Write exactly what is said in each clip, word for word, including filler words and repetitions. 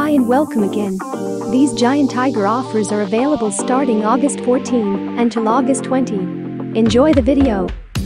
Hi and welcome again. These giant tiger offers are available starting August fourteenth until August twentieth. Enjoy the video.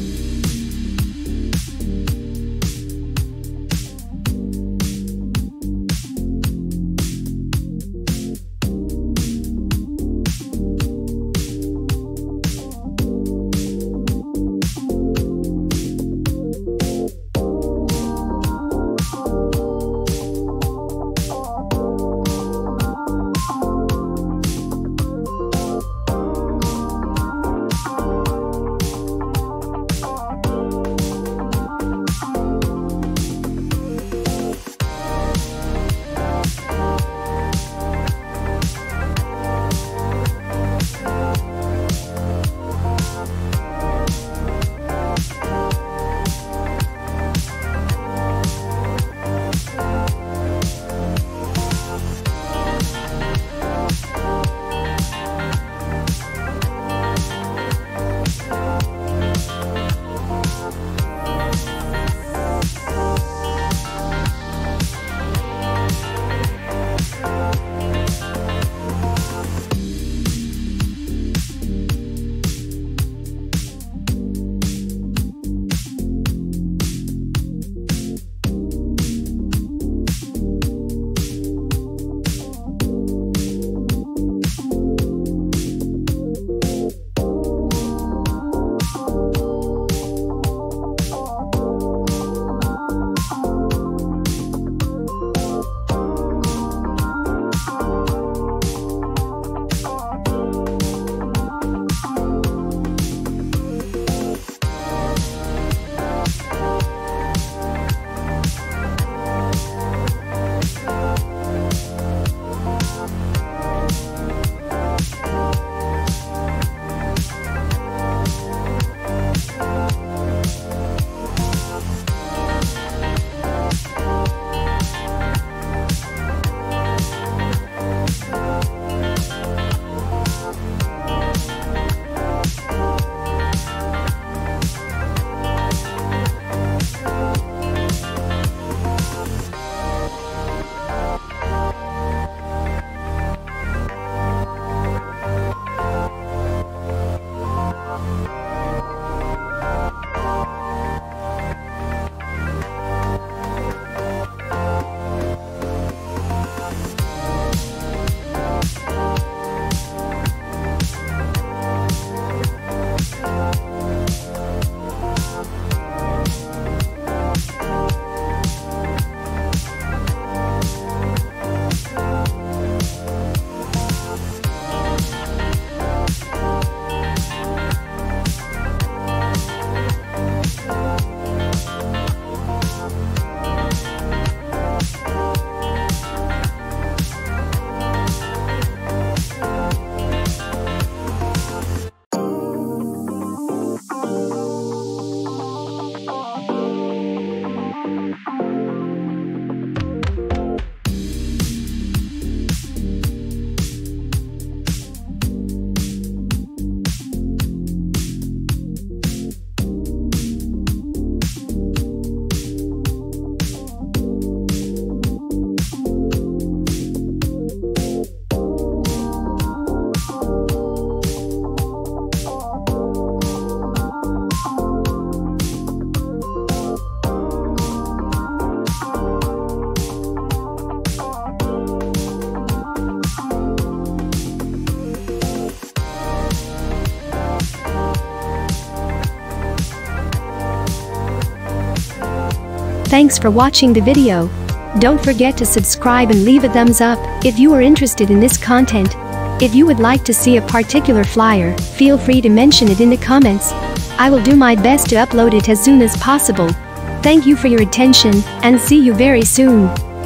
Thanks for watching the video. Don't forget to subscribe and leave a thumbs up if you are interested in this content. If you would like to see a particular flyer, feel free to mention it in the comments. I will do my best to upload it as soon as possible. Thank you for your attention, and see you very soon.